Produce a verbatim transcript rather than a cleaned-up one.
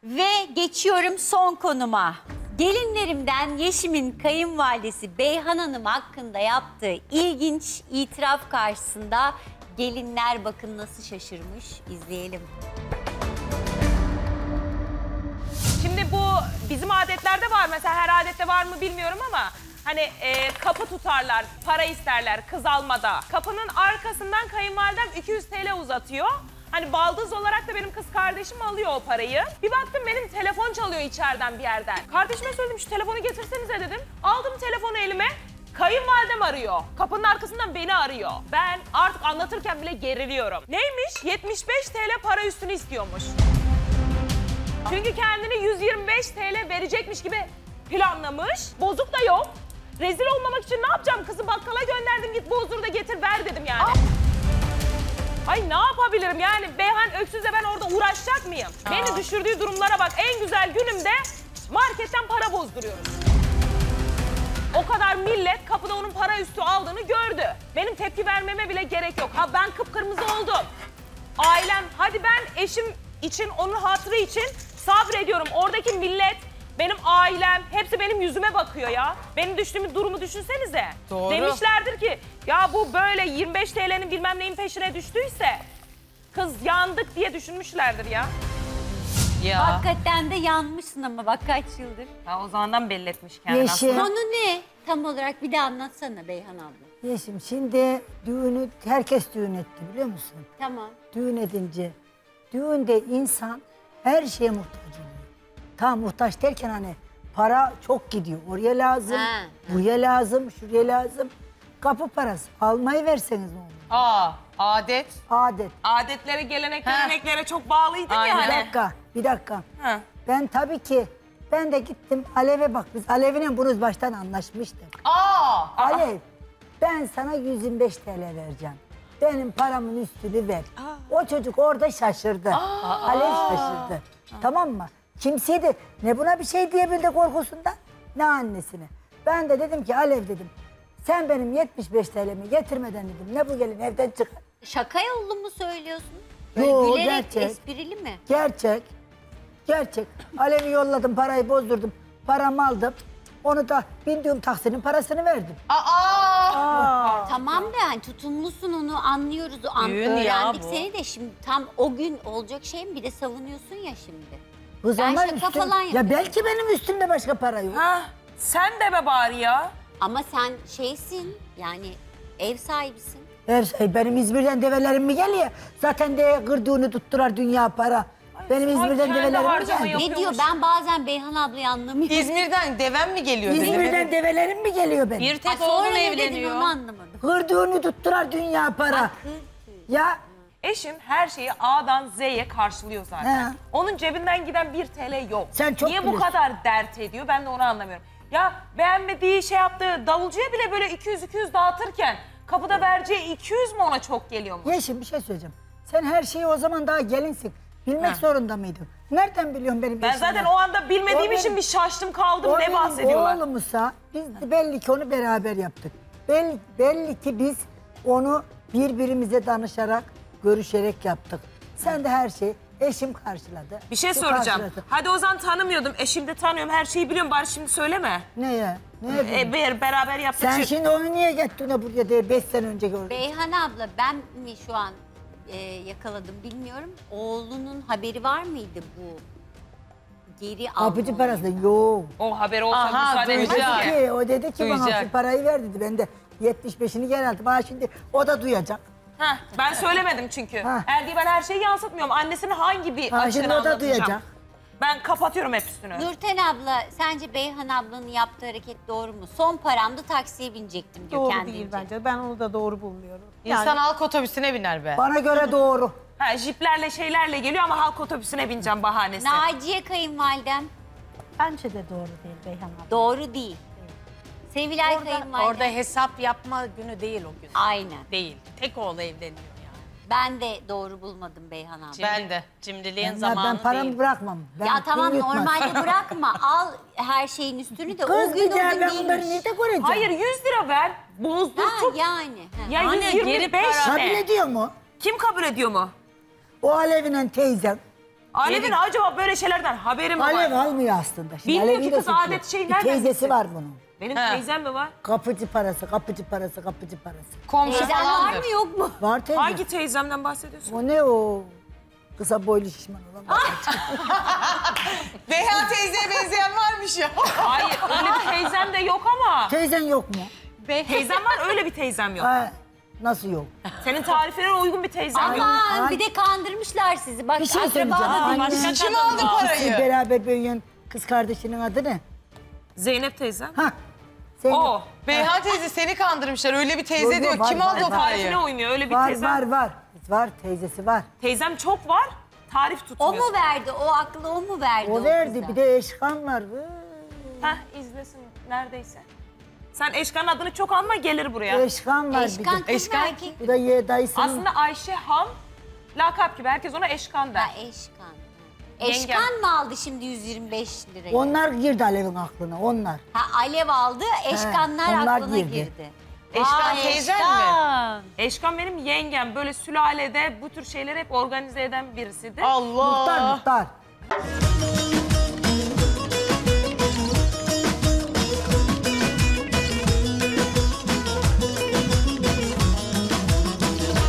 Ve geçiyorum son konuma. Gelinlerimden Yeşim'in kayınvalidesi Beyhan Hanım hakkında yaptığı ilginç itiraf karşısında gelinler bakın nasıl şaşırmış. İzleyelim. Şimdi bu bizim adetlerde var. Mesela her adette var mı bilmiyorum ama hani e, kapı tutarlar, para isterler kız almada. Kapının arkasından kayınvalidem iki yüz TL uzatıyor. Hani baldız olarak da benim kız kardeşim alıyor o parayı. Bir baktım benim telefon çalıyor içeriden bir yerden. Kardeşime söyledim şu telefonu getirsenize dedim. Aldım telefonu elime. Kayınvalidem arıyor. Kapının arkasından beni arıyor. Ben artık anlatırken bile geriliyorum. Neymiş? yetmiş beş TL para üstünü istiyormuş. Çünkü kendini yüz yirmi beş TL verecekmiş gibi planlamış. Bozuk da yok. Rezil olmamak için ne yapacağım? Kızı bakkala gönderdim, git bozdur da getir ver dedim yani. Aa! Ay ne yapabilirim yani? Beyhan Öksüz'le ben orada uğraşacak mıyım? Aa. Beni düşürdüğü durumlara bak. En güzel günümde marketten para bozduruyoruz. O kadar millet kapıda onun para üstü aldığını gördü. Benim tepki vermeme bile gerek yok. Ha ben kıpkırmızı oldum. Ailem, hadi ben eşim için, onun hatırı için sabrediyorum. Oradaki millet, benim ailem, hepsi benim yüzüme bakıyor ya. Benim düştüğüm durumu düşünsenize. Doğru. Demişlerdir ki, ya bu böyle yirmi beş TL'nin bilmem neyin peşine düştüyse kız yandık diye düşünmüşlerdir ya. Ya. Hakikaten de yanmışsın ama bak kaç yıldır. Ha, o zamandan belli etmiş kendini Yeşim. aslında. Konu ne? Tam olarak bir de anlatsana Beyhan abla. Yeşim, şimdi düğünü herkes düğün etti biliyor musun? Tamam. Düğün edince, düğünde insan her şeye muhtaç oluyor. Tam muhtaç derken hani para çok gidiyor. Oraya lazım, Ha, buraya lazım, şuraya lazım. Kapı parası. Almayı verseniz ne olur? Aa, adet. Adet. Adetlere, geleneklere, Ha. göreneklere çok bağlıydık Aynen. ya Bir hani. dakika, bir dakika. Ha. Ben tabii ki, ben de gittim Alev'e bak. Biz Alev'le bunu baştan anlaşmıştık. Aa. Alev, ben sana yüz yirmi beş TL vereceğim. Benim paramın üstünü ver. O çocuk orada şaşırdı. Alev şaşırdı. Tamam mı? Kimseydi. Ne buna bir şey diyebildi korkusundan, ne annesine. Ben de dedim ki Alev dedim, sen benim yetmiş beş TL'mi getirmeden dedim, ne bu gelin evden çıkar. Şaka yollu mu söylüyorsun? Böyle Yo, gülerek, gerçek. esprili mi? Gerçek. Gerçek. Alev'i yolladım, parayı bozdurdum. Paramı aldım. Onu da bindiğim taksinin parasını verdim. Aa. Tamam da yani tutumlusun, onu anlıyoruz, an Düğün ya öğrendik bu. seni de şimdi tam o gün olacak şey mi? Bir de savunuyorsun ya şimdi. Kız Ben ama şaka üstüm- falan Ya yapıyorum. belki benim üstümde başka para yok. Ha, sen deme bari ya. Ama sen şeysin yani ev sahibisin. Her şey benim İzmir'den develerim mi geliyor? Zaten de kırdığını tutturar dünya para. Benim İzmir'den kendi develerim mi harcama geldi? yok. Ne diyor? Ben bazen Beyhan ablayı anlamıyorum. İzmir'den deven mi geliyor? İzmir'den develerim mi geliyor benim? Bir Ay, tek sonra oğlun ne dedin evleniyor. onu anlamadım. Kırdığını tutturar dünya para. Ya Eşim her şeyi A'dan Z'ye karşılıyor zaten. He. Onun cebinden giden bir TL yok. Sen çok Niye bu biliyorsun. kadar dert ediyor ben de onu anlamıyorum. Ya beğenmediği şey yaptığı davulcuya bile böyle iki yüz iki yüz dağıtırken kapıda vereceği iki yüz mü ona çok geliyormuş? Yeşim bir şey söyleyeceğim. Sen her şeyi o zaman daha gelinsin. Bilmek Ha. zorunda mıydın? Nereden biliyorsun benim Ben eşimi? zaten o anda bilmediğim O için benim- bir şaştım kaldım O ne benim bahsediyorlar. oğlumuzsa biz de belli ki onu beraber yaptık. Belli, belli ki biz onu birbirimize danışarak, görüşerek yaptık. Sen de her şeyi eşim karşıladı. Bir şey Bu soracağım. karşıladı. Hadi o zaman tanımıyordum. Eşim de tanıyorum. Her şeyi biliyorum. Bari şimdi söyleme. Neye? Neye E, bileyim? ber- beraber yaptık. Sen Çünkü- şimdi onu niye getirdin de buraya diye beş sene önce gördün? Beyhan abla ben mi şu an e, yakaladım bilmiyorum. Oğlunun haberi var mıydı bu geri alma Kapıcı olayından? parası yok. O haber olsa Aha, müsaade duyacak. edecek ki. Ki, o dedi ki bana Duyacak. şu parayı ver dedi. Ben de yetmiş beşini geri aldım. Ha şimdi o da duyacak. Heh, ben söylemedim çünkü. Ha. Erdi ben her şeyi yansıtmıyorum. Annesinin hangi bir Ha şimdi açığını o da anlatacağım. duyacak. Ben kapatıyorum hep üstünü. Nurten abla sence Beyhan ablanın yaptığı hareket doğru mu? Son paramda taksiye binecektim diyor Doğru kendince. değil bence. Ben onu da doğru bulmuyorum. İnsan halk otobüsüne biner be. Bana göre doğru. Ha, jiplerle şeylerle geliyor ama halk otobüsüne bineceğim bahanesi. Naciye kayınvalidem Bence de doğru değil Beyhan abla. doğru değil. Sevilay Orada, kayınvalidem. orada hesap yapma günü değil o gün. Aynen. Değil. Tek oğlu evleniyor yani. Ben de doğru bulmadım Beyhan abla. Ben de. Cimriliğin Ben, zamanı ben paramı değil. bırakmam. Ben Ya tamam kim yutmaz. normalde bırakma. Al her şeyin üstünü de o Kız gün bir daha o gün ben bunları değilmiş. nerede göreceğim? Hayır yüz lira ver. Bozdursun. Ha yani. Ha. Ya Hani yüz yirmi geri beş para- Kabul ne? ediyor mu? Kim kabul ediyor mu? O Alev'le teyzem Alev'in acaba böyle şeylerden haberi mi var? Alev almıyor aslında. Şimdi Bilmiyor Alev'in ki de kız suçu adet yok. şey Bir nereden teyzesi bilsin? var bunun. Benim He. teyzem mi var? Kapıcı parası, kapıcı parası, kapıcı parası. Komşu Teyzen var falandır. mı yok mu? Var teyze. Hangi teyzemden bahsediyorsun? O ne o? Kısa boylu şişman olan. Beyhan teyzeye benzeyen varmış ya. Hayır öyle bir teyzem de yok ama. Teyzen yok mu? Teyzem var öyle bir teyzem yok. Ha, nasıl yok? Senin tariflerine uygun bir teyzem yok. Aman Ay. bir de kandırmışlar sizi. Bak Bir şey akraba söyleyeceğim. da değil. Anne, Başka Kim kadın aldı var. parayı? Siz beraber büyüyen kız kardeşinin adı ne? Zeynep teyzem. Ha. Zeynep. O. Beyhan teyze seni kandırmışlar. Öyle bir teyze Yok, diyor. var, Kim var, aldı o var. parayı? Tarifine uymuyor öyle bir Var teyzem. var var. Var teyzesi var. Teyzem çok var. Tarif O tutmuyor. mu verdi? O aklı o mu verdi? O verdi. kıza? Bir de eşkan var. Vay. Heh izlesin neredeyse. Sen Eşkan'ın adını çok anma gelir buraya. Eşkan var Eşkan bir de. kız mı erkek? Bu da ye dayısının. Aslında Ayşe Han lakap gibi. Herkes ona Eşkan der. Ha, Eşkan. Yengem. Eşkan mı aldı şimdi yüz yirmi beş lirayı? Onlar girdi Alev'in aklına. Onlar. Ha, Alev aldı, Eşkanlar onlar aklına girdi. girdi. Eşkan Vay, teyzen Eşkan. Eşkan benim yengem. Böyle sülalede bu tür şeyleri hep organize eden birisidir. Allah. Muhtar muhtar.